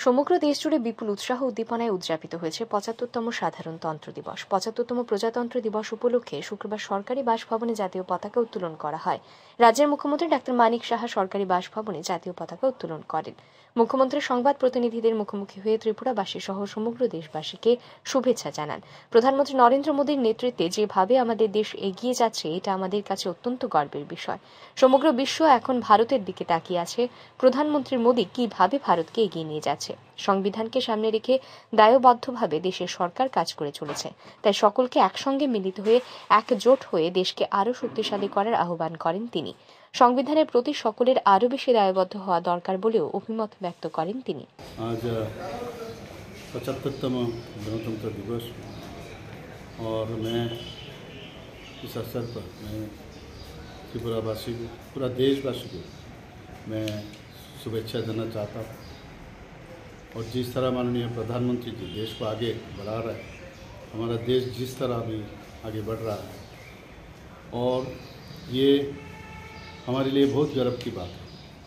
সমগ্র দেশ জুড়ে বিপুল উৎসাহ উদ্দীপনায় উদযাপিত হয়েছে ৭৫তম সাধারণতন্ত্র দিবস। ৭৫তম প্রজাতন্ত্র দিবস উপলক্ষে শুক্রবার সরকারি বাসভবনে জাতীয় পতাকা উত্তোলন করা হয়। রাজ্যের মুখ্যমন্ত্রী ডাক্তার মানিক সাহা সরকারি বাসভবনে জাতীয় পতাকা উত্তোলন করেন। মুখ্যমন্ত্রী সংবাদ প্রতিনিধিদের মুখোমুখি হয়ে ত্রিপুরাবাসী সহ সমগ্র দেশবাসীকে শুভেচ্ছা জানান। প্রধানমন্ত্রী নরেন্দ্র মোদীর নেতৃত্বে যেভাবে আমাদের দেশ এগিয়ে যাচ্ছে, এটা আমাদের কাছে অত্যন্ত গর্বের বিষয়। সমগ্র বিশ্ব এখন ভারতের দিকে তাকিয়ে আছে প্রধানমন্ত্রী মোদী কিভাবে ভারতকে এগিয়ে নিয়ে যাচ্ছে। সংবিধানকে সামনে রেখে দায়বদ্ধভাবে দেশের সরকার কাজ করে চলেছে। তাই সকলকে একসঙ্গে মিলিত হয়ে একজোট হয়ে দেশকে আরও শক্তিশালী করার আহ্বান করেন তিনি। সংবিধানের প্রতি সকলের আরও বেশি দায়বদ্ধ হওয়া দরকার বলেও অভিমত ব্যক্ত করেন তিনি। आज 75तम गणतंत्र दिवस और मैं इस अवसर पर मैं त्रिपुरावासी को, पूरा देशवासी को मैं शुभेच्छा देना चाहता हूँ। और जिस तरह माननीय प्रधानमंत्री जी देश को आगे बढ़ा रहे हैं, हमारा देश जिस तरह अभी आगे बढ़ रहा है, और ये हमारे लिए बहुत गर्व की बात है।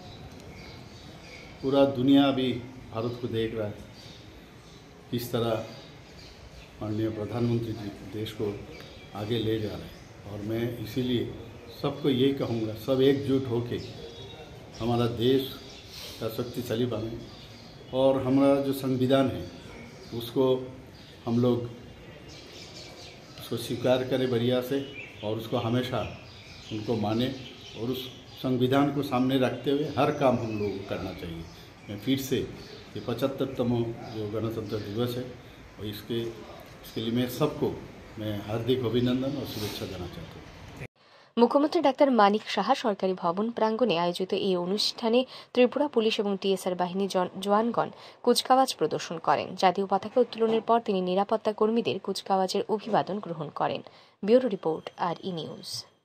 पूरा दुनिया अभी भारत को देख रहा है किस तरह माननीय प्रधानमंत्री जी देश को आगे ले जा रहे हैं। और मैं इसीलिए सबको यही कहूँगा, सब एकजुट होके हमारा देश का शक्तिशाली बने, और हमारा जो संविधान है उसको हम लोग उसको स्वीकार करें बढ़िया से, और उसको हमेशा उनको माने, और उस संविधान को सामने रखते हुए हर काम हम लोगों को करना चाहिए। मैं फिर से ये 75तम जो गणतंत्र दिवस है, और इसके लिए मैं सबको मैं हार्दिक अभिनंदन और शुभेच्छा देना चाहता हूँ। মুখ্যমন্ত্রী ডাক্তার মানিক সাহা সরকারি ভবন প্রাঙ্গণে আয়োজিত এই অনুষ্ঠানে ত্রিপুরা পুলিশ এবং টিএসআর বাহিনী জওয়ানগণ কুচকাওয়াজ প্রদর্শন করেন। জাতীয় পতাকা উত্তোলনের পর তিনি নিরাপত্তা কর্মীদের কুচকাওয়াজের অভিবাদন গ্রহণ করেন। Bureau report, R E news.